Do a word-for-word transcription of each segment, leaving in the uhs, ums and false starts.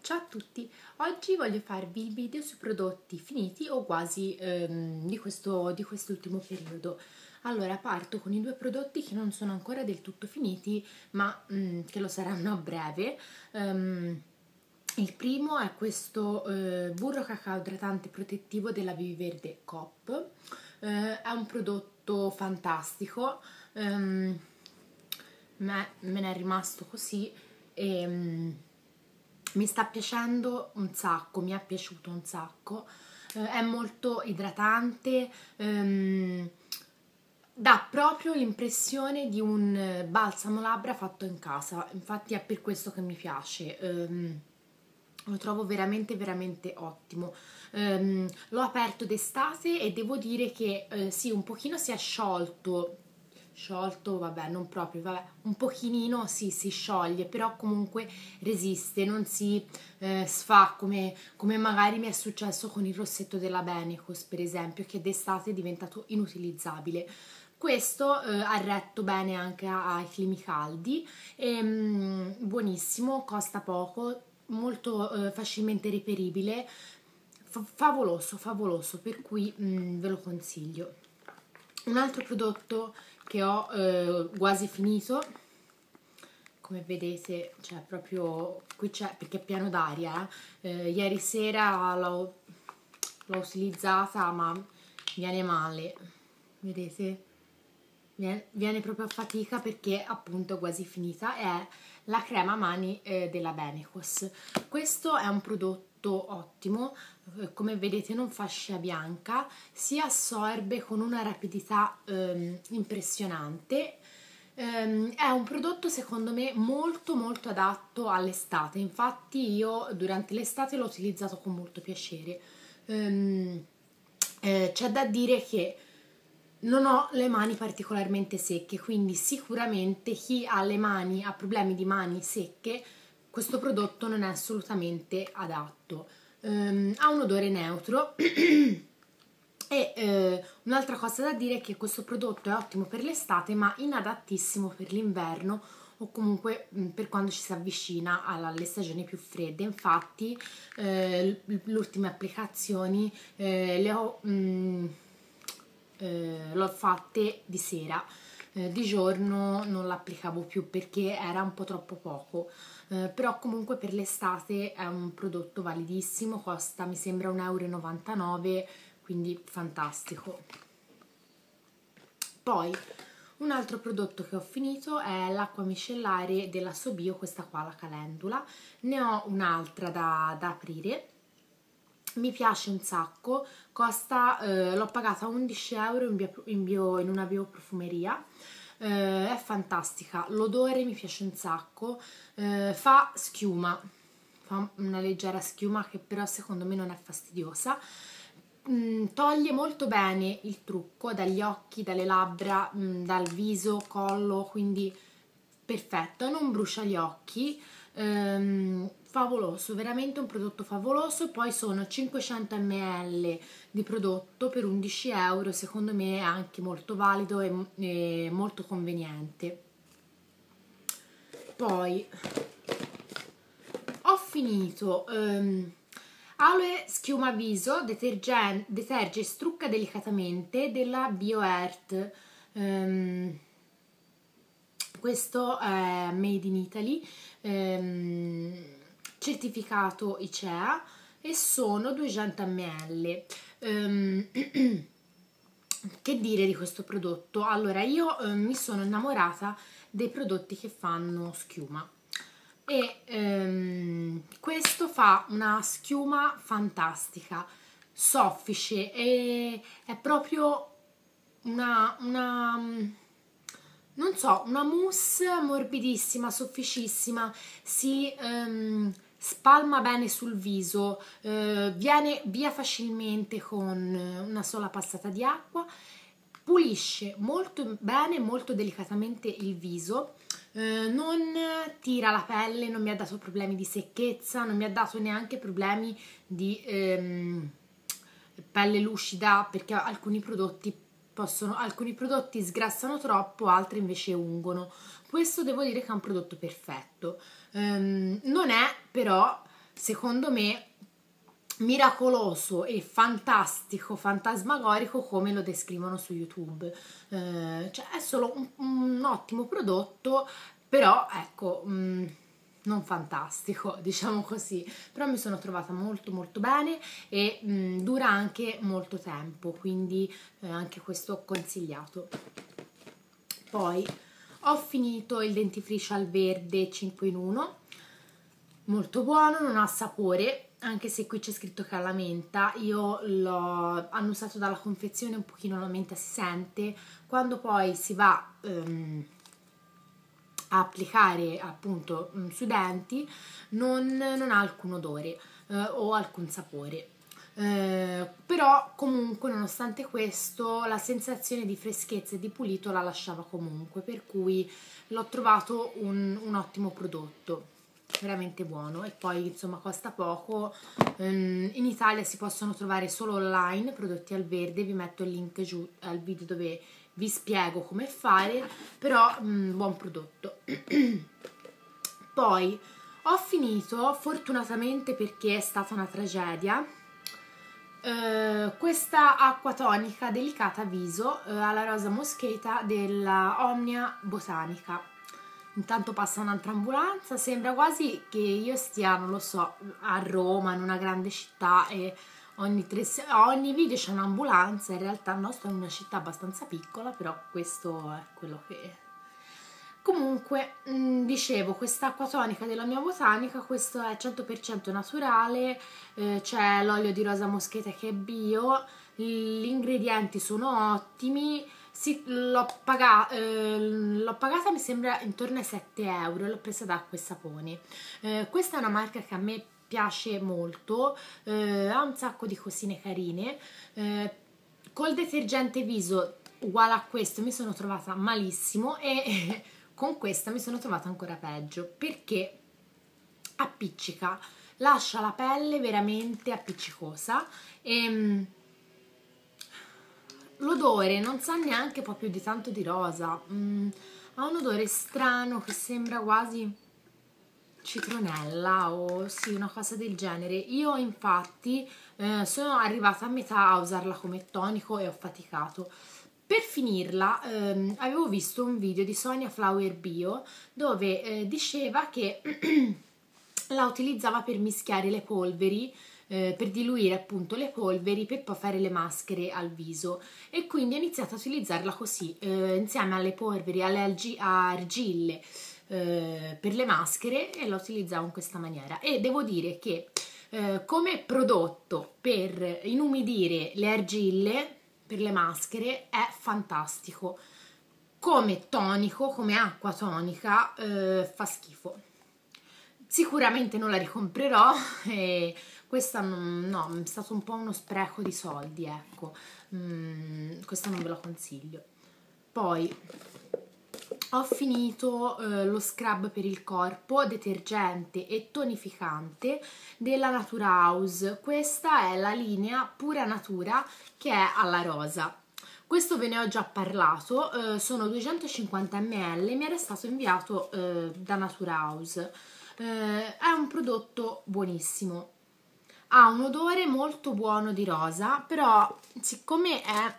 Ciao a tutti, oggi voglio farvi il video sui prodotti finiti o quasi ehm, di questo, di quest'ultimo periodo. Allora, parto con i due prodotti che non sono ancora del tutto finiti, ma mm, che lo saranno a breve. Ehm, il primo è questo eh, burro cacao idratante protettivo della Viverde Coop. Eh, è un prodotto fantastico, ehm, me, me ne è rimasto così e... mm, mi sta piacendo un sacco, mi è piaciuto un sacco, eh, è molto idratante, ehm, dà proprio l'impressione di un eh, balsamo labbra fatto in casa, infatti è per questo che mi piace, ehm, lo trovo veramente veramente ottimo. Ehm, l'ho aperto d'estate e devo dire che eh, sì, un pochino si è sciolto sciolto, vabbè, non proprio, vabbè, un pochino sì, si scioglie, però comunque resiste, non si eh, sfà come, come magari mi è successo con il rossetto della Benecos, per esempio, che d'estate è diventato inutilizzabile. Questo eh, ha retto bene anche ai climi caldi, e, mm, buonissimo, costa poco, molto eh, facilmente reperibile, fa- favoloso, favoloso, per cui mm, ve lo consiglio. Un altro prodotto che ho eh, quasi finito, come vedete, cioè proprio qui c'è perché è pieno d'aria, eh. Eh, ieri sera l'ho utilizzata ma viene male, vedete? Viene, viene proprio a fatica perché appunto è quasi finita. È la crema mani eh, della Benecos. Questo è un prodotto ottimo, eh, come vedete non fa scia bianca, si assorbe con una rapidità ehm, impressionante. Ehm, è un prodotto secondo me molto molto adatto all'estate, infatti io durante l'estate l'ho utilizzato con molto piacere. Ehm, eh, c'è da dire che non ho le mani particolarmente secche, quindi sicuramente chi ha le mani, ha problemi di mani secche, questo prodotto non è assolutamente adatto. Um, ha un odore neutro e eh, un'altra cosa da dire è che questo prodotto è ottimo per l'estate ma inadattissimo per l'inverno o comunque mh, per quando ci si avvicina alle stagioni più fredde. Infatti eh, le ultime applicazioni eh, le ho... Mh, eh, l'ho fatte di sera, eh, di giorno non l'applicavo più perché era un po' troppo poco, eh, però comunque per l'estate è un prodotto validissimo, costa mi sembra un euro e novantanove, quindi fantastico. Poi un altro prodotto che ho finito è l'acqua micellare della Sobio, questa qua, la calendula. Ne ho un'altra da, da aprire, mi piace un sacco, costa, eh, l'ho pagata undici euro in, bio, in, bio, in una bioprofumeria, eh, è fantastica, l'odore mi piace un sacco, eh, fa schiuma, fa una leggera schiuma che però secondo me non è fastidiosa, mm, toglie molto bene il trucco dagli occhi, dalle labbra, mm, dal viso, collo, quindi perfetto, non brucia gli occhi, ehm, favoloso, veramente un prodotto favoloso. Poi sono cinquecento millilitri di prodotto per undici euro, secondo me è anche molto valido e, e molto conveniente. Poi ho finito ehm, Aloe Schiuma Viso, deterge, deterge e strucca delicatamente della BioEarth. ehm, Questo è made in Italy, ehm, certificato I C E A e sono duecento millilitri. Ehm, che dire di questo prodotto? Allora, io eh, mi sono innamorata dei prodotti che fanno schiuma e ehm, questo fa una schiuma fantastica, soffice, e è proprio una... una non so, una mousse morbidissima, sofficissima, si ehm, spalma bene sul viso, eh, viene via facilmente con una sola passata di acqua, pulisce molto bene, molto delicatamente il viso, eh, non tira la pelle, non mi ha dato problemi di secchezza, non mi ha dato neanche problemi di ehm, pelle lucida, perché alcuni prodotti Possono, alcuni prodotti sgrassano troppo, altri invece ungono. Questo devo dire che è un prodotto perfetto. Um, non è però secondo me miracoloso e fantastico, fantasmagorico come lo descrivono su YouTube. Eh, cioè è solo un, un ottimo prodotto, però ecco, mh, non fantastico, diciamo così. Però mi sono trovata molto molto bene e mh, dura anche molto tempo, quindi eh, anche questo consigliato. Poi ho finito il dentifricio al verde cinque in uno, molto buono, non ha sapore, anche se qui c'è scritto che ha la menta. Io l'ho annusato dalla confezione, un pochino la menta si sente, quando poi si va um, a applicare appunto um, sui denti non, non ha alcun odore uh, o alcun sapore. Uh, però comunque nonostante questo la sensazione di freschezza e di pulito la lasciava comunque, per cui l'ho trovato un, un ottimo prodotto, veramente buono. E poi insomma costa poco. Um, in Italia si possono trovare solo online prodotti al verde, vi metto il link giù al video dove vi spiego come fare, però um, buon prodotto. Poi ho finito, fortunatamente perché è stata una tragedia, uh, questa acqua tonica delicata viso uh, alla rosa moscheta della Omnia Botanica. Intanto passa un'altra ambulanza, sembra quasi che io stia, non lo so, a Roma, in una grande città, e ogni, tre, ogni video c'è un'ambulanza. In realtà no, sto in una città abbastanza piccola, però questo è quello che... Comunque, mh, dicevo, quest'acqua tonica della mia botanica, questo è cento per cento naturale, eh, c'è l'olio di rosa moscheta che è bio, gli ingredienti sono ottimi. Sì, l'ho pagata, eh, l'ho pagata mi sembra intorno ai sette euro, l'ho presa da Acqua e Saponi. Eh, questa è una marca che a me piace molto, eh, ha un sacco di cosine carine. Eh, col detergente viso uguale a questo mi sono trovata malissimo, e con questa mi sono trovata ancora peggio, perché appiccica, lascia la pelle veramente appiccicosa e... l'odore non sa neanche proprio di tanto di rosa, mm, ha un odore strano che sembra quasi citronella o sì, una cosa del genere. Io infatti eh, sono arrivata a metà a usarla come tonico e ho faticato. Per finirla ehm, avevo visto un video di Sonia Flower Bio dove eh, diceva che la utilizzava per mischiare le polveri, eh, per diluire appunto le polveri per poi fare le maschere al viso, e quindi ho iniziato a utilizzarla così, eh, insieme alle polveri, alle argille eh, per le maschere, e la utilizzavo in questa maniera. E devo dire che eh, come prodotto per inumidire le argille per le maschere è fantastico, come tonico, come acqua tonica eh, fa schifo. Sicuramente non la ricomprerò, e questa non, no, è stato un po' uno spreco di soldi, ecco. Mm, questa non ve la consiglio. Poi ho finito eh, lo scrub per il corpo, detergente e tonificante della Natura House. Questa è la linea Pura Natura, che è alla rosa. Questo ve ne ho già parlato, eh, sono duecentocinquanta millilitri, mi era stato inviato eh, da Natura House. Eh, è un prodotto buonissimo, ha un odore molto buono di rosa, però siccome è,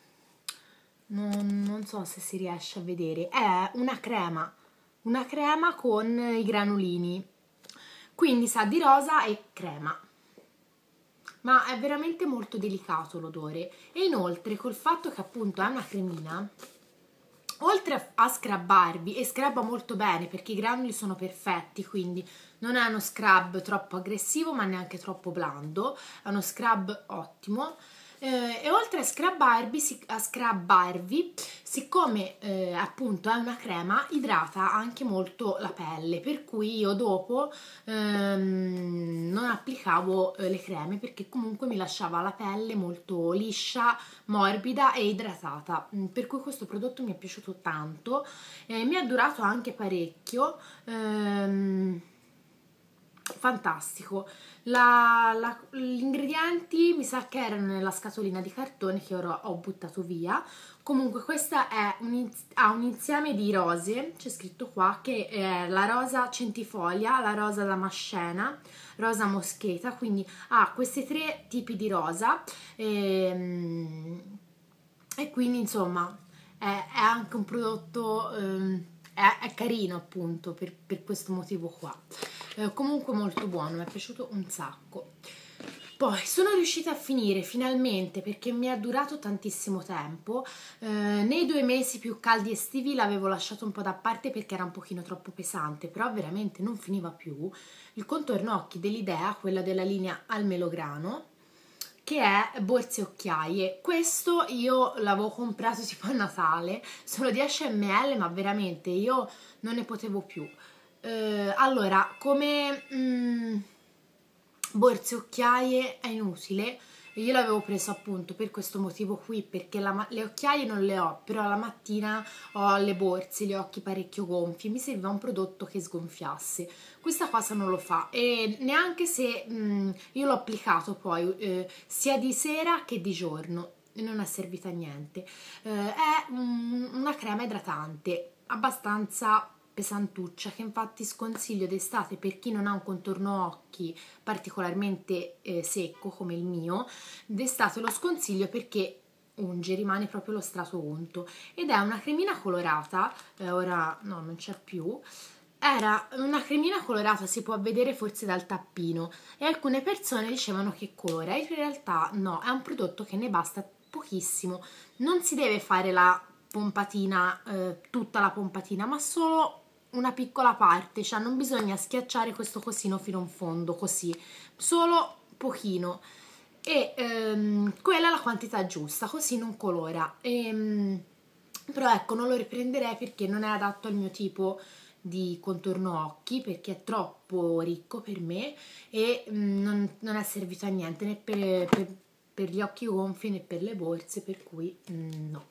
non, non so se si riesce a vedere, è una crema, una crema con i granulini, quindi sa di rosa e crema, ma è veramente molto delicato l'odore. E inoltre col fatto che appunto è una cremina, oltre a scrubbarvi, e scrubba molto bene perché i granuli sono perfetti, quindi non è uno scrub troppo aggressivo ma neanche troppo blando, è uno scrub ottimo. Eh, e oltre a scrubbarvi, a scrubbarvi siccome eh, appunto è una crema, idrata anche molto la pelle, per cui io dopo ehm, non applicavo eh, le creme, perché comunque mi lasciava la pelle molto liscia, morbida e idratata, per cui questo prodotto mi è piaciuto tanto, eh, mi è durato anche parecchio, ehm, fantastico. La, la, gli ingredienti mi sa che erano nella scatolina di cartone che ora ho buttato via. Comunque questa è un, ha un insieme di rose, c'è scritto qua, che è la rosa centifolia, la rosa damascena, rosa moscheta, quindi ha questi tre tipi di rosa e, e quindi insomma è, è anche un prodotto, ehm, è, è carino appunto per, per questo motivo qua. Eh, comunque molto buono, mi è piaciuto un sacco. Poi sono riuscita a finire finalmente, perché mi è durato tantissimo tempo, eh, nei due mesi più caldi estivi l'avevo lasciato un po' da parte perché era un pochino troppo pesante, però veramente non finiva più, il contorno occhi dell'Idea, quella della linea al melograno, che è borse e occhiaie. Questo io l'avevo comprato tipo a Natale, sono dieci millilitri, ma veramente io non ne potevo più. Eh, allora, come... Mm, borse e occhiaie è inutile, io l'avevo preso appunto per questo motivo qui, perché la, le occhiaie non le ho, però la mattina ho le borse, gli occhi parecchio gonfi, mi serviva un prodotto che sgonfiasse. Questa cosa non lo fa, e neanche se mh, io l'ho applicato poi eh, sia di sera che di giorno e non è servita a niente. Eh, è un, una crema idratante abbastanza pesantuccia, che infatti sconsiglio d'estate per chi non ha un contorno occhi particolarmente eh, secco come il mio. D'estate lo sconsiglio perché unge, rimane proprio lo strato unto, ed è una cremina colorata, eh, ora no, non c'è più. Era una cremina colorata, si può vedere forse dal tappino, e alcune persone dicevano che colora, in realtà no, è un prodotto che ne basta pochissimo, non si deve fare la pompatina, eh, tutta la pompatina, ma solo una piccola parte, cioè non bisogna schiacciare questo cosino fino in fondo, così, solo pochino, e ehm, quella è la quantità giusta, così non colora. E, però ecco, non lo riprenderei perché non è adatto al mio tipo di contorno occhi, perché è troppo ricco per me e mh, non, non è servito a niente né per, per, per gli occhi gonfi né per le borse, per cui mh, no.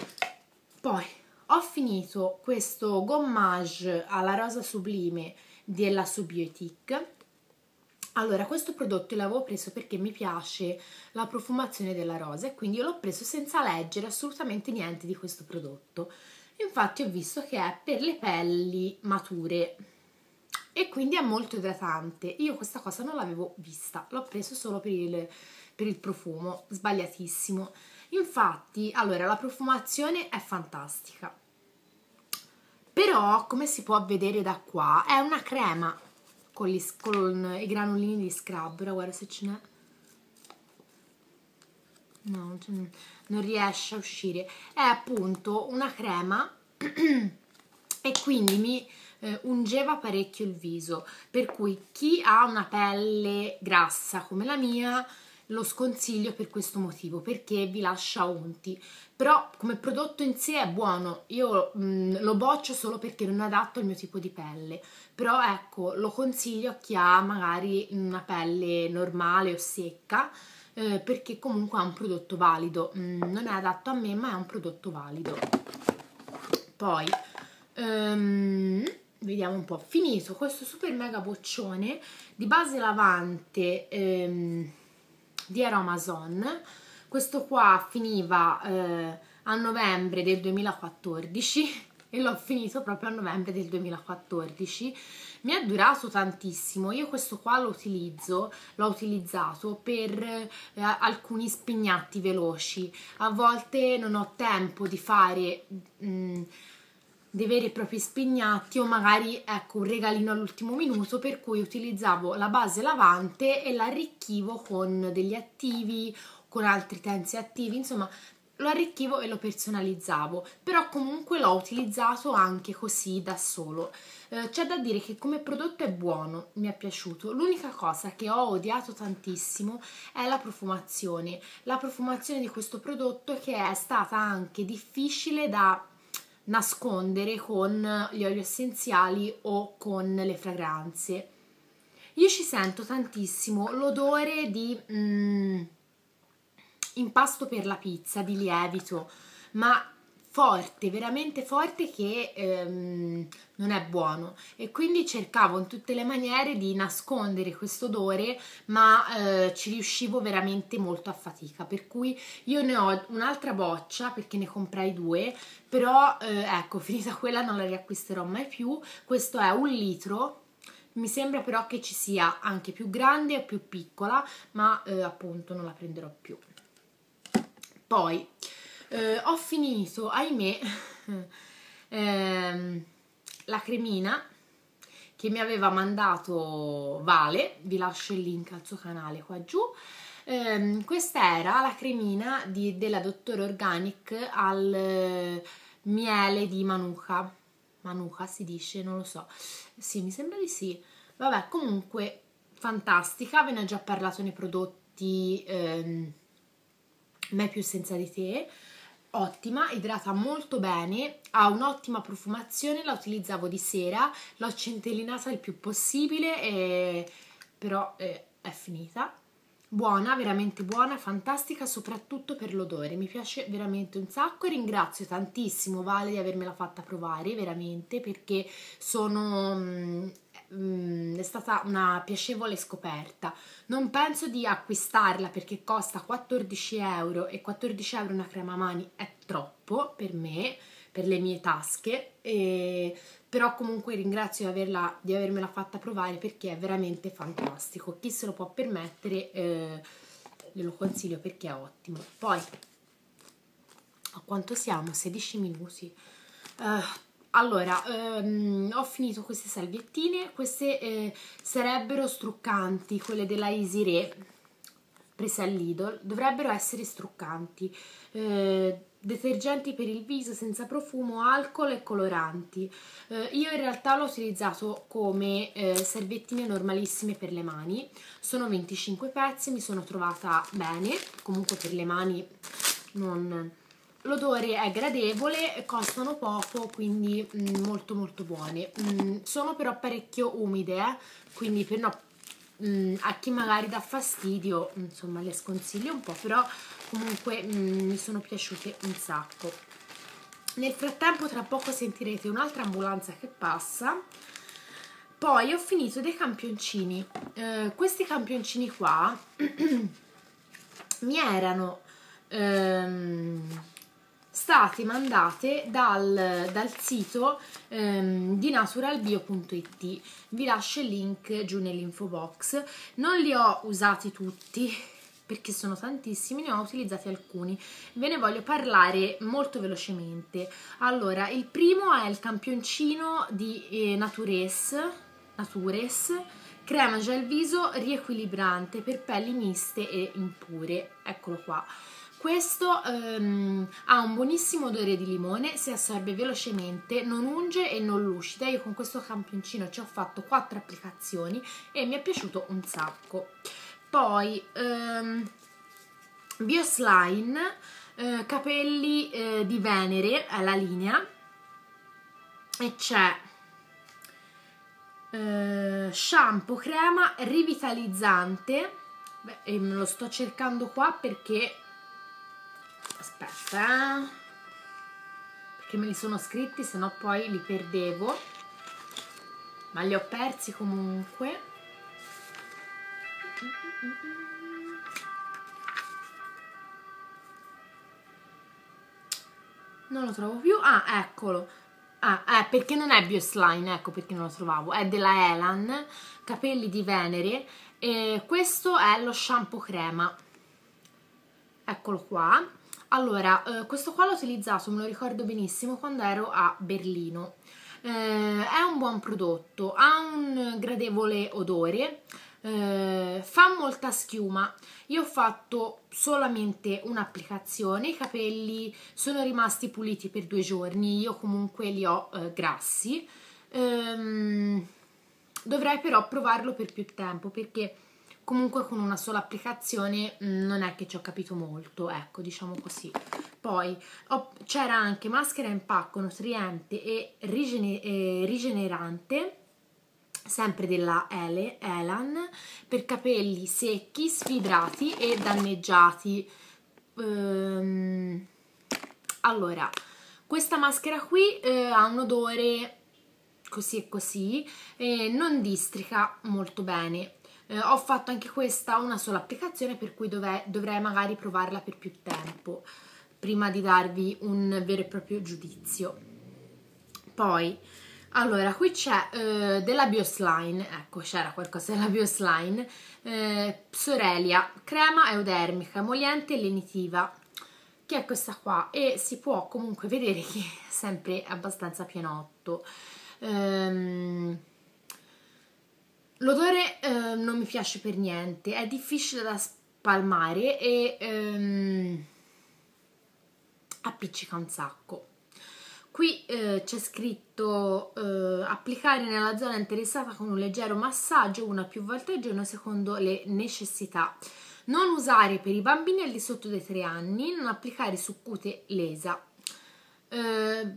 Poi ho finito questo gommage alla rosa sublime della Subiotic. Allora, questo prodotto l'avevo preso perché mi piace la profumazione della rosa e quindi io l'ho preso senza leggere assolutamente niente di questo prodotto. Infatti ho visto che è per le pelli mature e quindi è molto idratante. Io questa cosa non l'avevo vista, l'ho preso solo per il, per il profumo, sbagliatissimo. Infatti, allora, la profumazione è fantastica, però come si può vedere da qua è una crema con, gli, con i granulini di scrub. Ora guarda se ce n'è, no, non riesce a uscire, è appunto una crema e quindi mi eh, ungeva parecchio il viso, per cui chi ha una pelle grassa come la mia lo sconsiglio per questo motivo, perché vi lascia unti. Però come prodotto in sé è buono, io mh, lo boccio solo perché non è adatto al mio tipo di pelle, però ecco, lo consiglio a chi ha magari una pelle normale o secca, eh, perché comunque è un prodotto valido. Mm, non è adatto a me, ma è un prodotto valido. Poi um, vediamo un po', finito questo super mega boccione di base lavante um, di Aromazone. Questo qua finiva eh, a novembre del duemilaquattordici e l'ho finito proprio a novembre del duemilaquattordici. Mi è durato tantissimo. Io questo qua lo utilizzo, l'ho utilizzato per eh, alcuni spignatti veloci. A volte non ho tempo di fare mh, dei veri e propri spignatti, o magari ecco un regalino all'ultimo minuto, per cui utilizzavo la base lavante e l'arricchivo con degli attivi, con altri tensi attivi, insomma lo arricchivo e lo personalizzavo, però comunque l'ho utilizzato anche così da solo. Eh, c'è da dire che come prodotto è buono, mi è piaciuto. L'unica cosa che ho odiato tantissimo è la profumazione. La profumazione di questo prodotto, che è stata anche difficile da nascondere con gli oli essenziali o con le fragranze. Io ci sento tantissimo l'odore di mm, impasto per la pizza, di lievito, ma forte, veramente forte, che ehm, non è buono, e quindi cercavo in tutte le maniere di nascondere questo odore, ma eh, ci riuscivo veramente molto a fatica, per cui io ne ho un'altra boccia perché ne comprai due, però eh, ecco, finita quella non la riacquisterò mai più. Questo è un litro, mi sembra però che ci sia anche più grande e più piccola, ma eh, appunto non la prenderò più. Poi eh, ho finito, ahimè, ehm, la cremina che mi aveva mandato Vale, vi lascio il link al suo canale qua giù. Eh, questa era la cremina di, della Dottor Organic al eh, miele di Manuka. Manuka si dice, non lo so. Sì, mi sembra di sì. Vabbè, comunque fantastica, ve ne ho già parlato nei prodotti ehm, Me più senza di te. Ottima, idrata molto bene, ha un'ottima profumazione, la utilizzavo di sera, l'ho centellinata il più possibile, e... però eh, è finita. Buona, veramente buona, fantastica, soprattutto per l'odore, mi piace veramente un sacco, e ringrazio tantissimo Vale di avermela fatta provare, veramente, perché sono... Mm, mm, è stata una piacevole scoperta. Non penso di acquistarla perché costa quattordici euro, e quattordici euro una crema mani è troppo per me, per le mie tasche, e... però comunque ringrazio di, averla, di avermela fatta provare, perché è veramente fantastico. Chi se lo può permettere eh, glielo consiglio perché è ottimo. Poi a quanto siamo? sedici minuti. Uh, allora, um, ho finito queste salviettine. Queste eh, sarebbero struccanti, quelle della Easy prese al Lidl, dovrebbero essere struccanti. Eh, detergenti per il viso senza profumo, alcol e coloranti. Eh, io in realtà l'ho utilizzato come eh, salviettine normalissime per le mani, sono venticinque pezzi, mi sono trovata bene, comunque per le mani non... L'odore è gradevole, costano poco, quindi mh, molto molto buone. Mm, sono però parecchio umide, eh? Quindi per no, mh, a chi magari dà fastidio, insomma, le sconsiglio un po', però comunque mh, mi sono piaciute un sacco. Nel frattempo tra poco sentirete un'altra ambulanza che passa. Poi ho finito dei campioncini. Eh, questi campioncini qua mi erano ehm, state mandate dal, dal sito ehm, di naturalbio punto it. Vi lascio il link giù nell'info box. Non li ho usati tutti perché sono tantissimi, ne ho utilizzati alcuni, ve ne voglio parlare molto velocemente. Allora, il primo è il campioncino di eh, Natures, Natures crema gel viso riequilibrante per pelli miste e impure, eccolo qua. Questo ehm, ha un buonissimo odore di limone, si assorbe velocemente, non unge e non lucida. Io con questo campioncino ci ho fatto quattro applicazioni e mi è piaciuto un sacco. Poi ehm, Bioslime eh, capelli eh, di Venere è la linea, e c'è eh, shampoo crema rivitalizzante. Beh, e me lo sto cercando qua perché aspetta eh, perché me li sono scritti, se no poi li perdevo, ma li ho persi comunque. Non lo trovo più. Ah, eccolo. Ah, eh, perché non è Bioslime, ecco perché non lo trovavo. È della Elan, capelli di Venere. E questo è lo shampoo crema. Eccolo qua. Allora, eh, questo qua l'ho utilizzato, me lo ricordo benissimo, quando ero a Berlino. Eh, è un buon prodotto, ha un gradevole odore, eh, fa molta schiuma. Io ho fatto solamente un'applicazione, i capelli sono rimasti puliti per due giorni, io comunque li ho eh, grassi. Ehm, dovrei però provarlo per più tempo, perché comunque con una sola applicazione mh, non è che ci ho capito molto, ecco, diciamo così. Poi c'era anche maschera in pacco nutriente e rigene, eh, rigenerante, sempre della Ele, Elan, per capelli secchi, sfibrati e danneggiati. Ehm, allora, Questa maschera qui eh, ha un odore così e così, e non districa molto bene. Eh, ho fatto anche questa una sola applicazione, per cui dov'è, dovrei magari provarla per più tempo prima di darvi un vero e proprio giudizio. Poi, allora, qui c'è eh, della Bioslime, ecco, c'era qualcosa della Bioslime, eh, Psorelia, crema eudermica, emoliente e lenitiva, che è questa qua, e si può comunque vedere che è sempre abbastanza pienotto. Ehm, l'odore eh, non mi piace per niente, è difficile da spalmare e ehm, appiccica un sacco. Qui eh, c'è scritto eh, applicare nella zona interessata con un leggero massaggio una più volte al giorno secondo le necessità. Non usare per i bambini al di sotto dei tre anni, non applicare su cute lesa. Eh,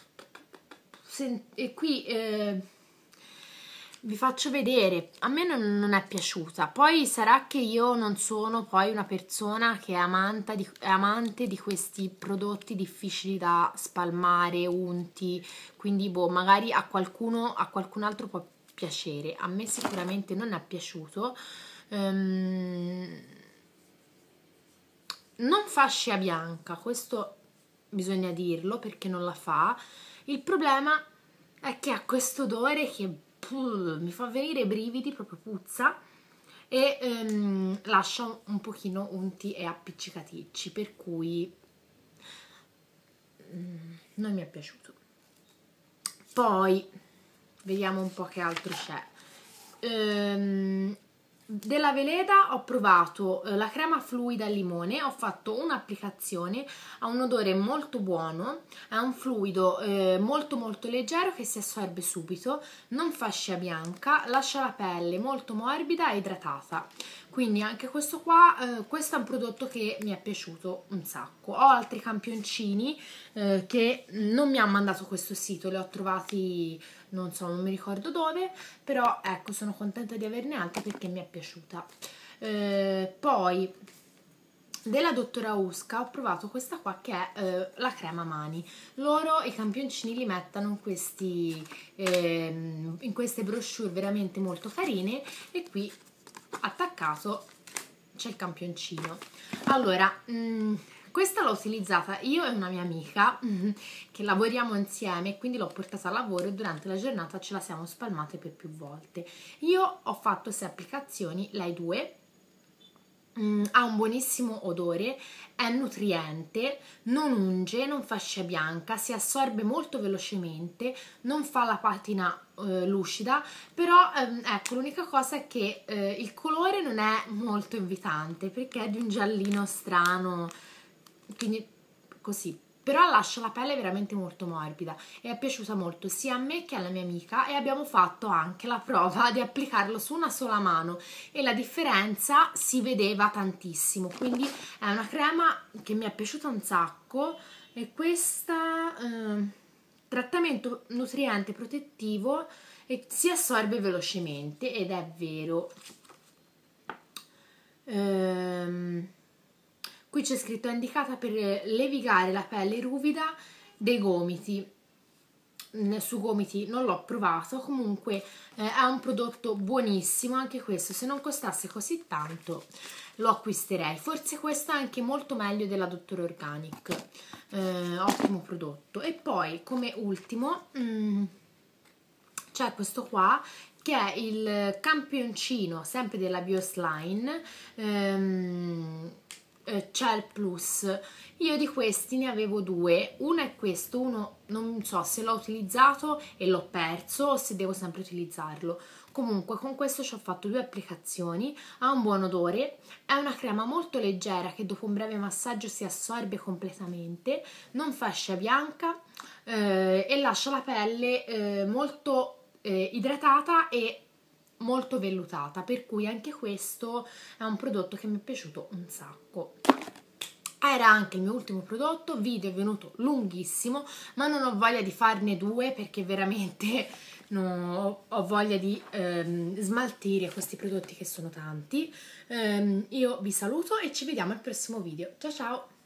e qui eh, vi faccio vedere, a me non, non è piaciuta. Poi sarà che io non sono poi una persona che è amante di, è amante di questi prodotti difficili da spalmare, unti, quindi boh, magari a qualcuno, a qualcun altro può piacere. A me sicuramente non è piaciuto. Um, non fa scia bianca, questo bisogna dirlo perché non la fa. Il problema è che ha questo odore che puh, mi fa venire i brividi, proprio puzza, e ehm, lascia un pochino unti e appiccicaticci, per cui mm, non mi è piaciuto. Poi vediamo un po' che altro c'è. Ehm, della Veleda ho provato eh, la crema fluida al limone, ho fatto un'applicazione, ha un odore molto buono, è un fluido eh, molto molto leggero che si assorbe subito, non fa scia bianca, lascia la pelle molto morbida e idratata. Quindi anche questo qua, eh, questo è un prodotto che mi è piaciuto un sacco. Ho altri campioncini eh, che non mi ha mandato questo sito, li ho trovati non so, non mi ricordo dove, però ecco, sono contenta di averne altri perché mi è piaciuta. Eh, poi della Dottora Usca ho provato questa qua che è eh, la crema mani. Loro i campioncini li mettono in, questi, eh, in queste brochure veramente molto carine, e qui attaccato c'è il campioncino. Allora, mh, questa l'ho utilizzata io e una mia amica mm, che lavoriamo insieme, quindi l'ho portata a lavoro e durante la giornata ce la siamo spalmate per più volte. Io ho fatto sei applicazioni, lei due. Mm, ha un buonissimo odore, è nutriente, non unge, non fa scia bianca, si assorbe molto velocemente, non fa la patina eh, lucida, però ehm, ecco, l'unica cosa è che eh, il colore non è molto invitante perché è di un giallino strano, quindi così. Però lascia la pelle veramente molto morbida e è piaciuta molto sia a me che alla mia amica, e abbiamo fatto anche la prova di applicarlo su una sola mano e la differenza si vedeva tantissimo. Quindi è una crema che mi è piaciuta un sacco, e questa eh, trattamento nutriente protettivo e si assorbe velocemente, ed è vero. Ehm Qui c'è scritto è indicata per levigare la pelle ruvida dei gomiti. Su gomiti non l'ho provato, comunque eh, è un prodotto buonissimo anche questo. Se non costasse così tanto lo acquisterei. Forse questo è anche molto meglio della Dottor Organic. Eh, ottimo prodotto. E poi come ultimo mm, c'è questo qua che è il campioncino sempre della Bioslime, ehm, Cell Plus. Io di questi ne avevo due, uno è questo, uno non so se l'ho utilizzato e l'ho perso o se devo sempre utilizzarlo. Comunque con questo ci ho fatto due applicazioni, ha un buon odore, è una crema molto leggera che dopo un breve massaggio si assorbe completamente, non fa scia bianca eh, e lascia la pelle eh, molto eh, idratata e molto vellutata, per cui anche questo è un prodotto che mi è piaciuto un sacco. Era anche il mio ultimo prodotto, video è venuto lunghissimo, ma non ho voglia di farne due perché veramente no, ho voglia di ehm, smaltire questi prodotti che sono tanti. Ehm, io vi saluto e ci vediamo al prossimo video. Ciao ciao!